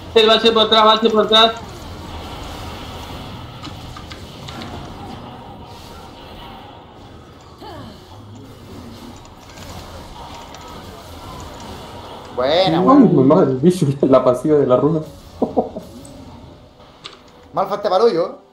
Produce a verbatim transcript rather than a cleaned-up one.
El base por atrás, base por atrás. Buena, Ay, weón. mamá, el bicho, la pasiva de la runa. Malfa este barullo.